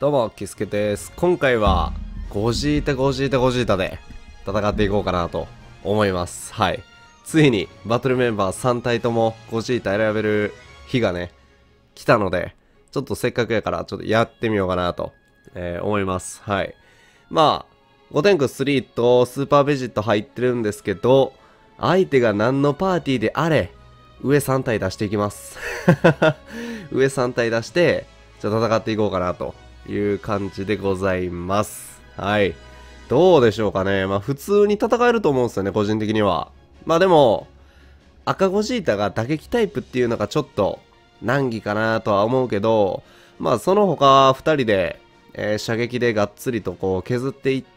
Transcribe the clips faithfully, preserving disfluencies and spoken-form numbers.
どうも、キスケです。今回は、ゴジータ、ゴジータ、ゴジータで戦っていこうかなと思います。はい。ついに、バトルメンバーさん体ともゴジータ選べる日がね、来たので、ちょっとせっかくやから、ちょっとやってみようかなと、えー、思います。はい。まあ、ゴテンクスリーとスーパーベジット入ってるんですけど、相手が何のパーティーであれ、上さん体出していきます。上さん体出して、じゃあ戦っていこうかなという感じでございます。はい。どうでしょうかね。まあ普通に戦えると思うんですよね、個人的には。まあでも、赤ゴジータが打撃タイプっていうのがちょっと難儀かなとは思うけど、まあその他ふたりで、えー、射撃でがっつりとこう削っていって、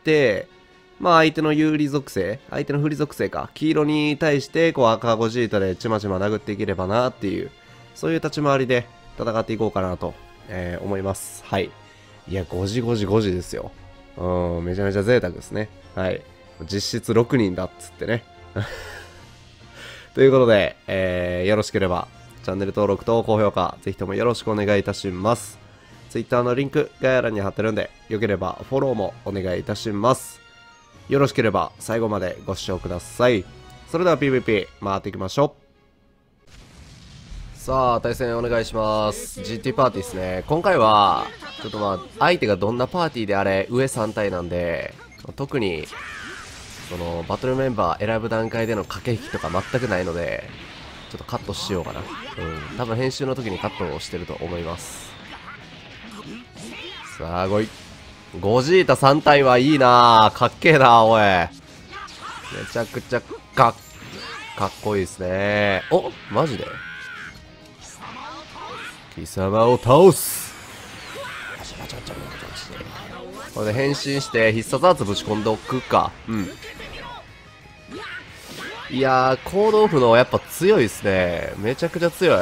まあ相手の有利属性、相手の不利属性か、黄色に対してこう赤ゴジータでちまちま殴っていければなっていう、そういう立ち回りで戦っていこうかなと、えー、思います。はい。いや、ごじごじごじですよ。うん、めちゃめちゃ贅沢ですね。はい。実質ろくにんだっつってね。ということで、えー、よろしければ、チャンネル登録と高評価、ぜひともよろしくお願いいたします。Twitter のリンク、概要欄に貼ってるんで、よければフォローもお願いいたします。よろしければ最後までご視聴ください。それでは ピーブイピー 回っていきましょう。さあ、対戦お願いします。ジーティー パーティーですね。今回は、ちょっとまあ、相手がどんなパーティーであれ、上さん体なんで、特に、その、バトルメンバー選ぶ段階での駆け引きとか全くないので、ちょっとカットしようかな。うん。多分編集の時にカットをしてると思います。さあ、ごい。ゴジータさん体はいいなぁ。かっけえなぁ、おい。めちゃくちゃかっ、かっこいいですね。お、マジで貴様を倒す。これで変身して必殺圧ぶち込んでおくか。うん。いやー、行動符のやっぱ強いですね。めちゃくちゃ強い。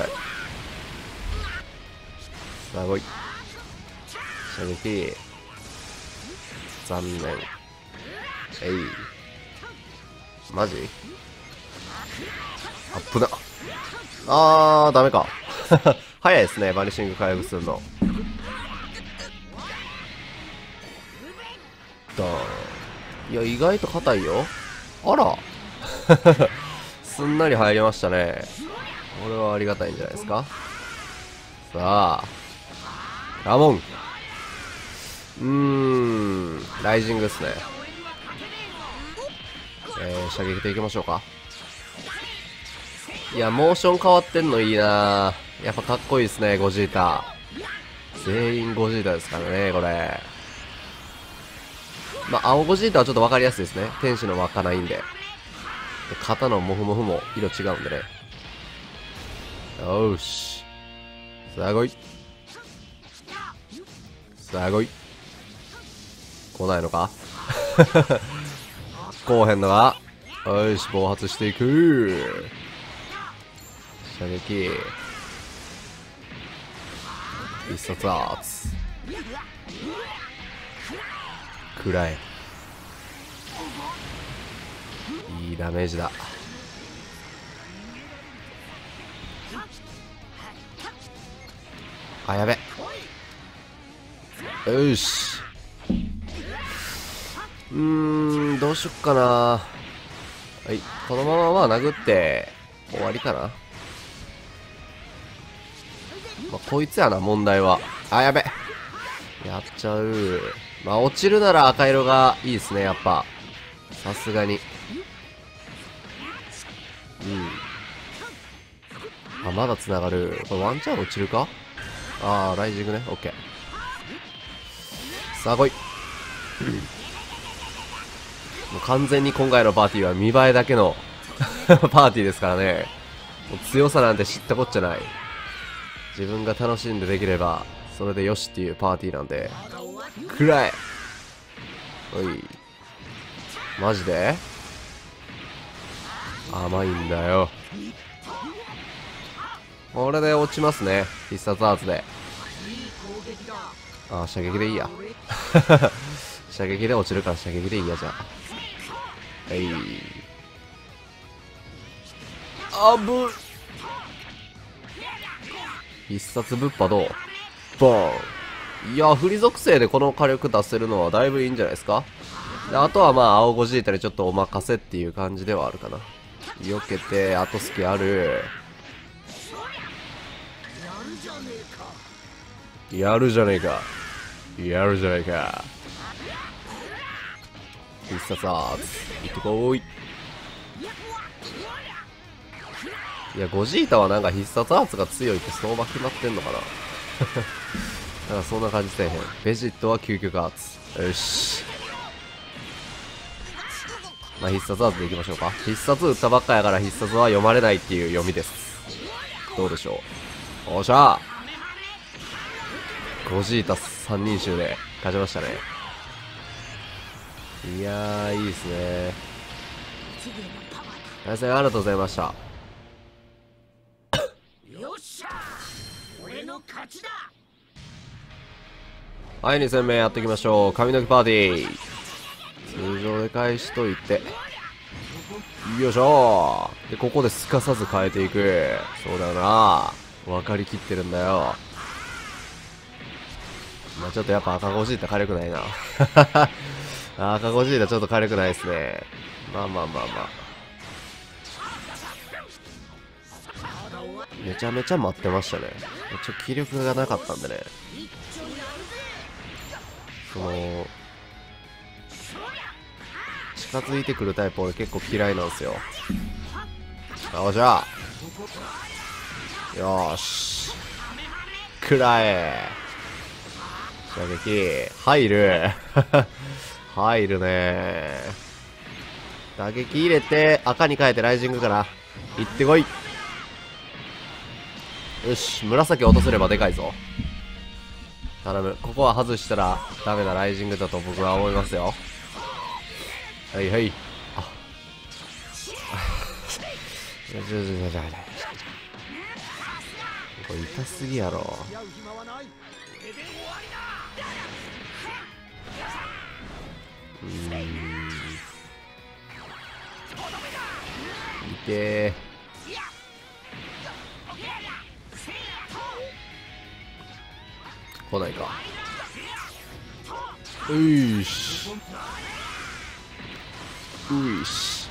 さあ、ごい。射撃。残念。えい。マジあっぶな。あー、ダメか。早いですね、バニシング回復するの。だー。いや、意外と硬いよ。あら。すんなり入りましたね。これはありがたいんじゃないですか。さあ。ラモン。うーん。ライジングっすね。えー、射撃でいきましょうか。いや、モーション変わってんのいいなぁ。やっぱかっこいいですね、ゴジータ。全員ゴジータですからね、これ。まあ、青ゴジータはちょっと分かりやすいですね。天使の輪っかないんで。で、肩のモフモフも色違うんでね。よーし。さあごい。さあごい。来ないのか来おへんのか。よし、暴発していく。射撃。必殺圧。くらえ。いいダメージだ。あ、やべ。よし。うーん、どうしよっかな。はい、このまままあ殴って終わりかな。まあ、こいつやな、問題は。あ、やべ。やっちゃう。まあ、落ちるなら赤色がいいですね、やっぱ。さすがに。うん。あ、まだ繋がる。これワンチャン落ちるか。あー、ライジングね。オッケー。さあ、来い。もう完全に今回のパーティーは見栄えだけのパーティーですからね。もう強さなんて知ったこっちゃない。自分が楽しんでできればそれでよしっていうパーティーなんで。くらえ。おい、マジで甘いんだよ。これで落ちますね、必殺アーツで。ああ、射撃でいいや。射撃で落ちるから射撃でいいや。じゃあ、はい。あぶ。必殺ぶっぱどう。ボーン。 いや、振り属性でこの火力出せるのはだいぶいいんじゃないですか。であとはまあ、青ゴジータにちょっとお任せっていう感じではあるかな。避けて、後隙ある。やるじゃねえか。やるじゃねえか。必殺アーツ。いってこい。いや、ゴジータはなんか必殺アーツが強いって相場決まってんのかな。なんかそんな感じせえへん。ベジットは究極アーツ。よし。まあ必殺アーツでいきましょうか。必殺打ったばっかやから必殺は読まれないっていう読みです。どうでしょう。おっしゃー。ゴジータ三人衆で勝ちましたね。いやー、いいですね。大戦ありがとうございました。はい、に戦目やっていきましょう。髪の毛パーティー。通常で返しといて。よいしょー。で、ここですかさず変えていく。そうだよな。分かりきってるんだよ。まあちょっとやっぱ赤ゴジータ火力ないな。赤ゴジータちょっと火力ないですね。まあまあまあまあ。めちゃめちゃ待ってましたね。ちょっと気力がなかったんでね。その、近づいてくるタイプ俺結構嫌いなんですよ。よっしゃよーしくらえ射撃入る入るねー。打撃入れて赤に変えてライジングから行ってこい。よし、紫落とせればでかいぞ。頼む。ここは外したらダメなライジングだと僕は思いますよ。はいはい。あこれ痛すぎやろ。うーん。いてー。来ないか。ういしういし。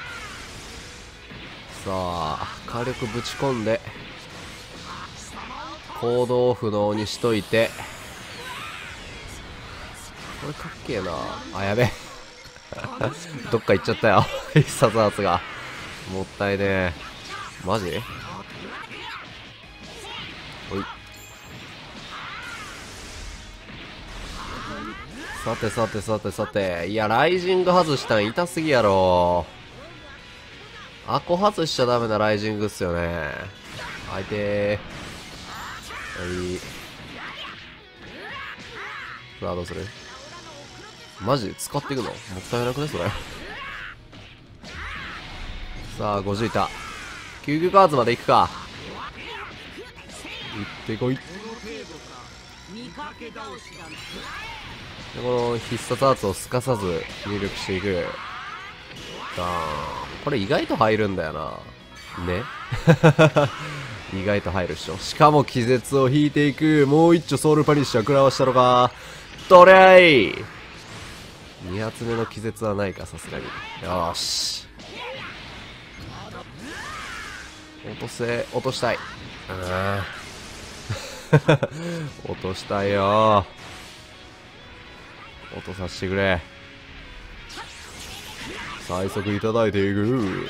さあ火力ぶち込んで行動不能にしといて。これかっけえなあ。やべどっか行っちゃったよ必殺アーツが。もったいねえ。マジおい。さてさてさてさて。いや、ライジング外したん痛すぎやろ。アコ外しちゃダメなライジングっすよね。相手はい。さあどうする。マジ使っていくのもったいなくねそれさあごじいた。救急カーズまで行くか。行ってこい。でこの必殺アーツをすかさず入力していく。ダーン。これ意外と入るんだよなね意外と入るっしょ。しかも気絶を引いていく。もう一丁ソウルパニッシャー食らわしたのか。とりゃいに発目の気絶はないかさすがに。よーし落とせ落としたい。あ落としたいよ。落とさせてくれ。最速いただいていく。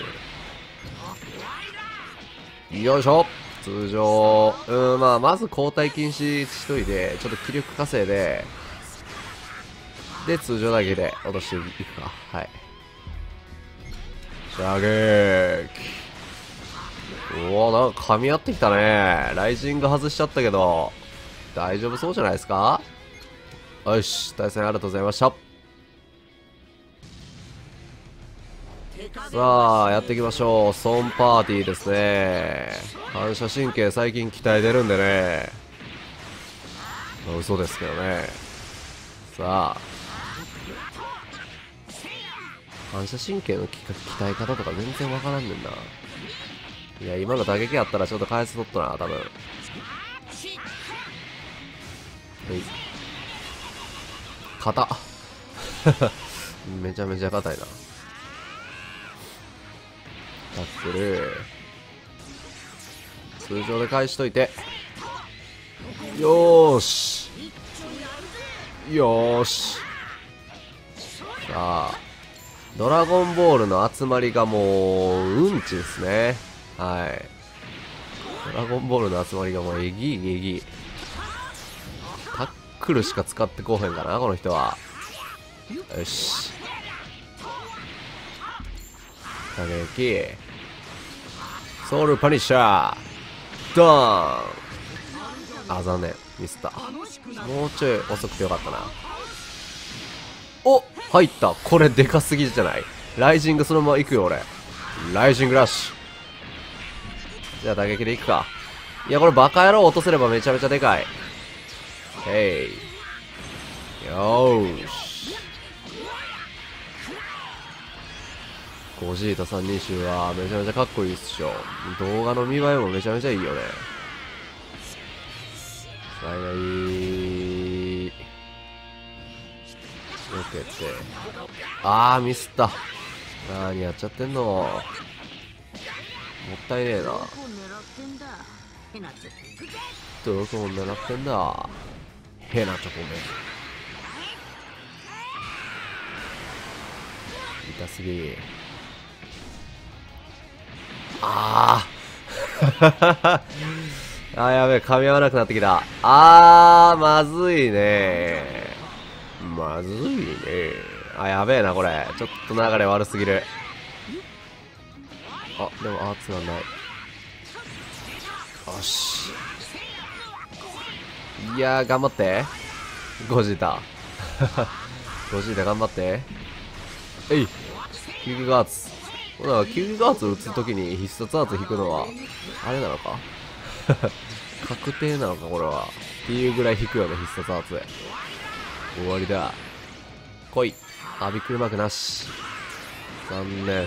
よいしょ。通常うんまあまず交代禁止しといてちょっと気力稼いでで通常だけで落としていくか。はい。射撃。おおなんか噛み合ってきたね。ライジング外しちゃったけど大丈夫そうじゃないですか。よし対戦ありがとうございました。さあやっていきましょう。ソンパーティーですね。反射神経最近鍛えてるんでね。まあ、嘘ですけどね。さあ反射神経の鍛え方とか全然わからんねんな。いや今の打撃あったらちょっと返すとったな多分。はい硬っめちゃめちゃ硬いな。タックル通常で返しといて、よーしよーし。さあドラゴンボールの集まりがもううんちですね。はい、ドラゴンボールの集まりがもうえぎいえぎい。タックルしか使ってこうへんかなこの人は。よし、打撃ソウルパニッシャードーン。あ、残念、ミスった。もうちょい遅くてよかったな。お、入った。これでかすぎじゃない？ライジングそのまま行くよ俺。ライジングラッシュ。じゃあ打撃でいくか。いやこれバカ野郎落とせればめちゃめちゃでかい。へい、よーし。ゴジータ三人衆はめちゃめちゃかっこいいっしょ。動画の見栄えもめちゃめちゃいいよね。さあい避けて、あーミスった。何やっちゃってんの。もったいねえな。どこを狙ってんだヘナチョコメ。痛すぎ。あーあ、やべえ、噛み合わなくなってきた。あーまずいね。まずいね。あ、やべえなこれ。ちょっと流れ悪すぎる。あ、でもアーツがない。よし。いやー頑張ってゴジータゴジータ頑張って。えい、キュウギガーツ。ほらキュウギガーツを打つときに必殺アーツ引くのはあれなのか確定なのかこれは。っていうぐらい引くよね必殺アーツ。終わりだ。来い。あ、びっくりマークなし。残念。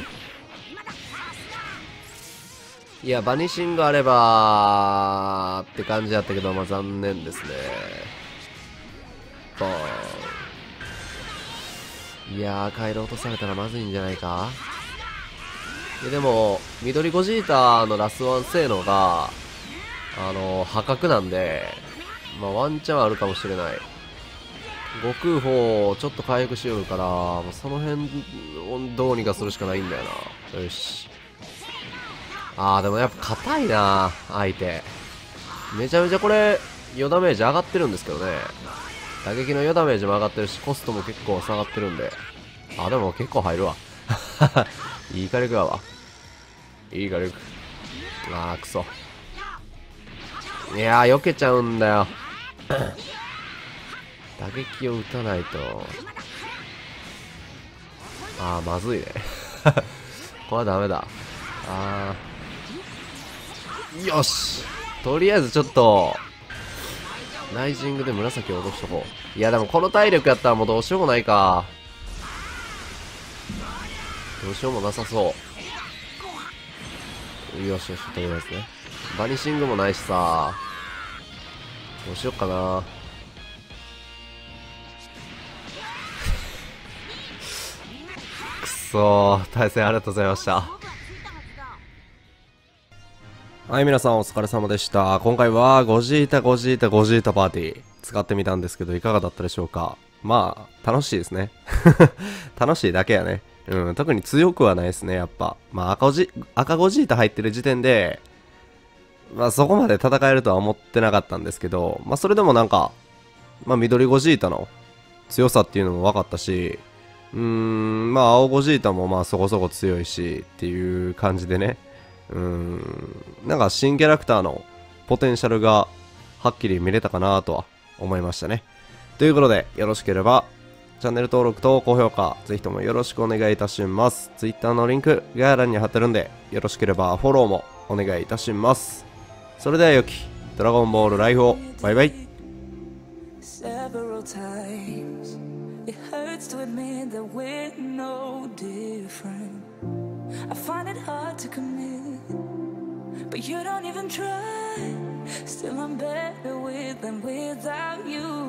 いやバニシングあればって感じやったけど、まあ残念ですね。ボーン。いやー回路落とされたらまずいんじゃないか。ででも緑ゴジータのラスワン性能があの破格なんで、まあワンチャンあるかもしれない。悟空砲ちょっと回復しよるから、もうその辺をどうにかするしかないんだよな。よし。あーでもやっぱ硬いな相手。めちゃめちゃこれ余ダメージ上がってるんですけどね。打撃の余ダメージも上がってるしコストも結構下がってるんで、あでも結構入るわいい火力やわ。いい火力。あーくそ。いやー避けちゃうんだよ打撃を打たないと。あーまずいねこれはダメだ。あーよし、とりあえずちょっとライジングで紫を落としとこう。いやでもこの体力やったらもうどうしようもないか。どうしようもなさそう。よしよし、とりあえずね。バニシングもないしさ、どうしよっかなくそー、対戦ありがとうございました。はい、皆さんお疲れ様でした。今回はゴジータゴジータゴジータパーティー使ってみたんですけど、いかがだったでしょうか。まあ楽しいですね楽しいだけやね。うん、特に強くはないですね、やっぱ。まあ赤ゴジ、赤ゴジータ入ってる時点で、まあそこまで戦えるとは思ってなかったんですけど、まあそれでもなんか、まあ緑ゴジータの強さっていうのも分かったし、うーん、まあ青ゴジータもまあそこそこ強いしっていう感じでね、うーん、なんか新キャラクターのポテンシャルがはっきり見れたかなとは思いましたね。ということで、よろしければチャンネル登録と高評価ぜひともよろしくお願いいたします。 Twitter のリンク概要欄に貼ってるんで、よろしければフォローもお願いいたします。それでは良きドラゴンボールライフを。バイバイ。Several times it hurts to admit that we're no different. I find it hard to commit, but you don't even try. Still I'm better with than without you.